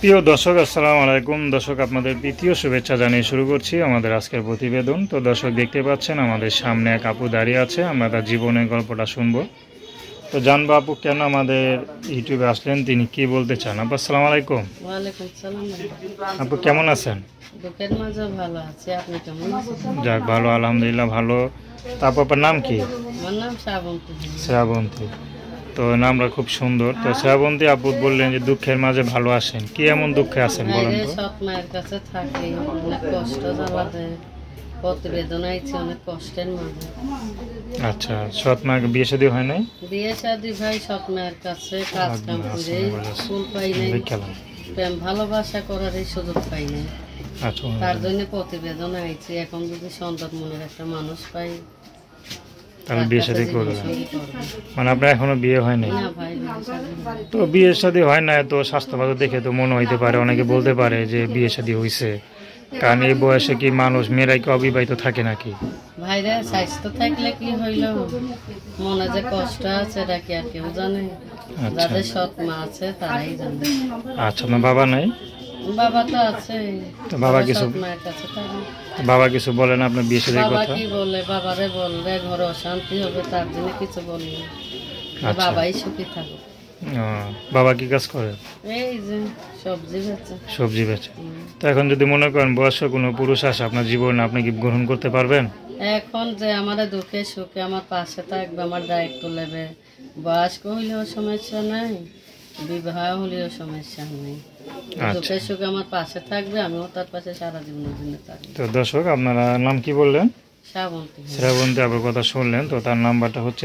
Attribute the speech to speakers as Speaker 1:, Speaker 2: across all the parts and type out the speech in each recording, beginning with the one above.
Speaker 1: প্রিয় দর্শক, আসসালামু আলাইকুম। দর্শক, আপনাদের দ্বিতীয় শুভেচ্ছা জানিয়ে শুরু করছি আমাদের আজকের প্রতিবেদন। তো দর্শক, দেখতে পাচ্ছেন আমাদের সামনে এক আপু দাঁড়িয়ে আছে। আমরা তার জীবনের গল্পটা শুনবো। তো জানবো আপু কেন আমাদের ইউটিউবে আসলেন, তিনি কি বলতে চান। আপু আসসালামু আলাইকুম।
Speaker 2: ওয়ালাইকুম সালাম।
Speaker 1: আপু কেমন আছেন?
Speaker 2: দুঃখের মাঝে ভালো আছি, আপনি কেমন আছেন?
Speaker 1: যাক, ভালো, আলহামদুলিল্লাহ ভালো। তারপর আপনার নাম কি?
Speaker 2: আমার নাম শ্রাবন্তী।
Speaker 1: শ্রাবন্তী। তো নামটা খুব সুন্দর। তো শ্রাবন্তী আপু বললেন যে দুঃখের মাঝে ভালো আছেন, কি এমন দুঃখে আছেন বলেন তো।
Speaker 2: সৎ মায়ের কাছে থাকি, অনেক কষ্ট জ্বালাতে প্রতিবেদন আইছি, অনেক কষ্টের মাঝে।
Speaker 1: আচ্ছা, সৎ মাকে বিয়ে শাদী হয় নাই?
Speaker 2: বিয়ে শাদী ভাই সৎ মায়ের কাছে কাজ কাম করে ফুল পাই নাই, প্রেম ভালোবাসা করার এই সুযোগ পাই নাই।
Speaker 1: আচ্ছা,
Speaker 2: তার জন্য প্রতিবেদন আইছি। এখন যদি সন্তান মনের একটা মানুষ পাই
Speaker 1: তাহলে বিয়ে শাদী করবেন। মানে আপনার এখনো বিয়ে হয় নাই?
Speaker 2: না ভাই,
Speaker 1: তো বিয়ে শাদী হয় না, তো স্বাস্থ্যবাদী দেখে তো মনে হইতে পারে, অনেকে বলতে পারে যে বিয়ে শাদী হয়েছে। কারণ এই বয়সে কি মানুষ, মেয়েরাই কি অবিবাহিত থাকে নাকি?
Speaker 2: ভাইরা স্বাস্থ্য থাকলে কি হইল, মনে যে কষ্ট আছে এটা কি আর কেউ জানে? যাদের সৎ মা আছে তারাই জানে।
Speaker 1: আচ্ছা, আপনার বাবা নাই?
Speaker 2: বাবা তো আছে,
Speaker 1: তো বাবা কিছু,
Speaker 2: মায়ের কাছে থাকে।
Speaker 1: বাবা কিছু বলে না আপনার বিয়ে শাদীর
Speaker 2: বাবা
Speaker 1: কথা?
Speaker 2: কি বলে, বাবারে বললে ঘরে অশান্তি হবে, তার জন্য কিছু বলি। বাবাই সুখী থাকো।
Speaker 1: বাবা কি কাজ করে?
Speaker 2: এই যে সবজি বেচে।
Speaker 1: সবজি বেচে। তো এখন যদি মনে করেন বয়স্ক কোনো পুরুষ আসে আপনার জীবনে, আপনি কি গ্রহণ করতে পারবেন?
Speaker 2: এখন যে আমার দুঃখে সুখে আমার পাশে থাকবে, আমার দায়িত্ব নেবে, বয়স্ক হইলেও সমস্যা নাই, বিবাহ হলেও সমস্যা নেই। দুঃখে সুখে আমার পাশে থাকবে, আমিও তার পাশে সারা জীবনের জন্য থাকবো।
Speaker 1: তো দর্শক, আপনারা নাম কি বললেন?
Speaker 2: শ্রাবন্তী।
Speaker 1: শ্রাবন্তী আবার কথা শুনলেন। তো তার নাম্বারটা হচ্ছে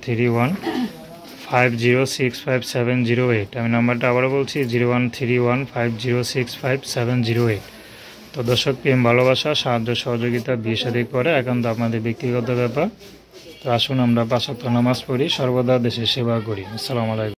Speaker 1: 013150655708। আমি নাম্বারটা আবারও বলছি 013150655708। তো দর্শক, প্রেম ভালোবাসা সাহায্য সহযোগিতা বিয়ে শাদী করে একান্ত আপনাদের ব্যক্তিগত ব্যাপার। তো আসুন আমরা 5 ওয়াক্ত নামাজ পড়ি, সর্বদা দেশের সেবা করি। আসসালামু আলাইকুম।